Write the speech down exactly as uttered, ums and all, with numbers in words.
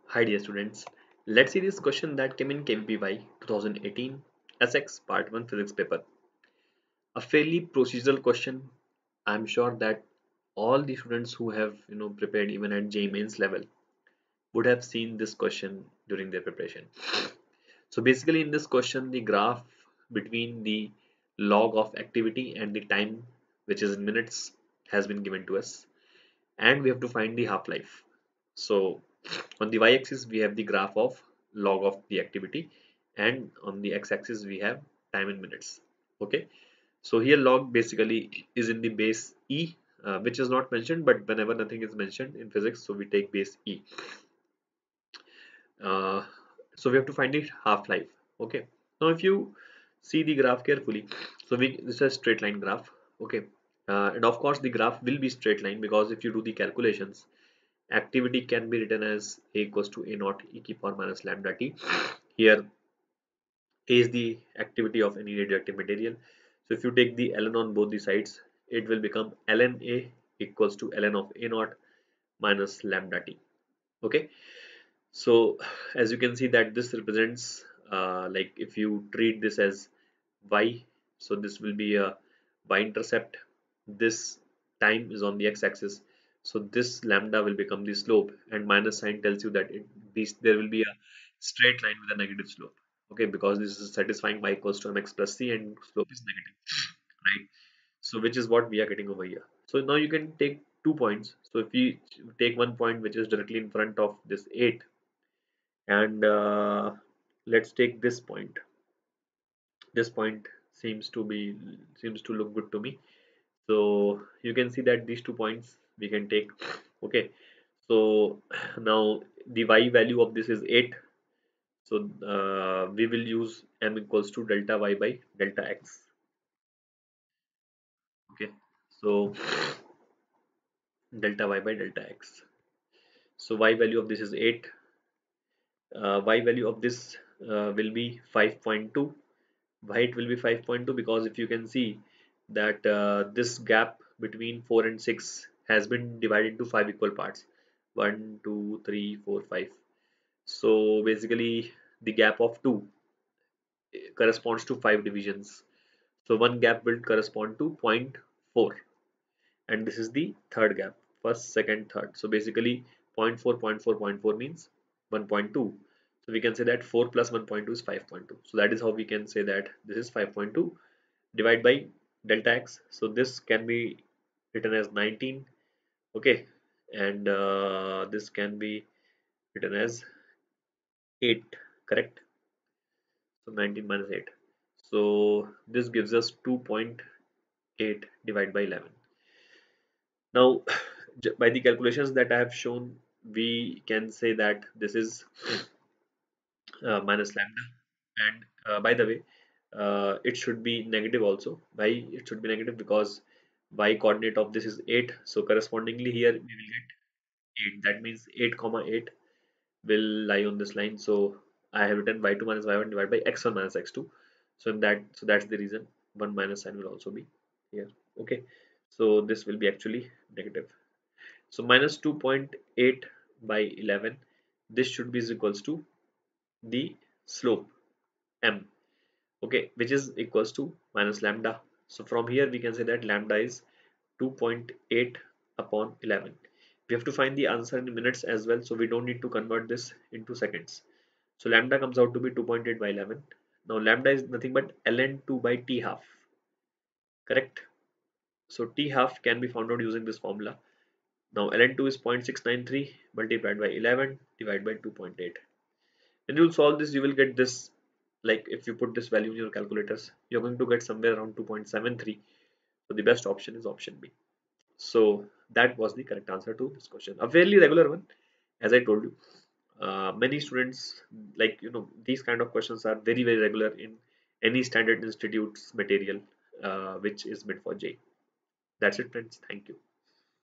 Hi dear students, let's see this question that came in K V P Y twenty eighteen S X Part one Physics paper. A fairly procedural question. I'm sure that all the students who have you know prepared even at J E E Mains level would have seen this question during their preparation. So basically in this question the graph between the log of activity and the time, which is in minutes, has been given to us, and we have to find the half-life. So on the y-axis we have the graph of log of the activity, and on the x-axis we have time in minutes. Okay, so here log basically is in the base e, uh, which is not mentioned, but whenever nothing is mentioned in physics, so we take base e. Uh, so we have to find the half-life. Okay, now if you see the graph carefully, so we this is a straight line graph. Okay, uh, and of course the graph will be straight line, because if you do the calculations, activity can be written as a equals to a naught e to the power minus lambda t. Here a is the activity of any radioactive material. So if you take the ln on both the sides, it will become ln a equals to ln of a naught minus lambda t. Okay, so as you can see that this represents uh, like if you treat this as y, so this will be a y-intercept. This time is on the x-axis, so this lambda will become the slope, and minus sign tells you that it be, there will be a straight line with a negative slope. Okay, because this is satisfying y equals to mx plus c and slope is negative, right? So which is what we are getting over here. So now you can take two points. So if we take one point which is directly in front of this eight, and uh, let's take this point. This point seems to be seems to look good to me. So you can see that these two points we can take. Okay, so now the y value of this is eight, so uh, we will use m equals to delta y by delta x. Okay, so delta y by delta x. So y value of this is eight, uh, y value of this uh, will be five point two. Why it will be five point two? Because if you can see that uh, this gap between four and six has been divided into five equal parts, one two three four five. So basically the gap of two corresponds to five divisions, so one gap will correspond to zero point four, and this is the third gap, first second third. So basically zero point four zero point four zero point four means one point two, so we can say that four plus one point two is five point two. So that is how we can say that this is five point two. Divide by delta x, so this can be written as nineteen. Okay, and uh, this can be written as eight, correct? So nineteen minus eight, so this gives us two point eight divided by eleven. Now by the calculations that I have shown, we can say that this is uh, minus lambda, and uh, by the way, uh, it should be negative also. Why it should be negative? Because y coordinate of this is eight, so correspondingly here we will get eight. That means eight comma eight will lie on this line. So I have written y two minus y one divided by x one minus x two. So in that, so that's the reason one minus sign will also be here. Okay, so this will be actually negative. So minus two point eight by eleven, this should be is equals to the slope m, okay, which is equals to minus lambda. So from here we can say that lambda is two point eight upon eleven. We have to find the answer in minutes as well, so we don't need to convert this into seconds. So lambda comes out to be two point eight by eleven. Now lambda is nothing but ln two by t half, correct? So t half can be found out using this formula. Now ln two is zero point six nine three multiplied by eleven divided by two point eight. When you solve this, you will get this, like if you put this value in your calculators, you're going to get somewhere around two point seven three. So the best option is option B. So that was the correct answer to this question. A fairly regular one, as I told you. Uh, many students, like you know, these kind of questions are very very regular in any standard institutes material uh, which is meant for J. That's it, friends. Thank you.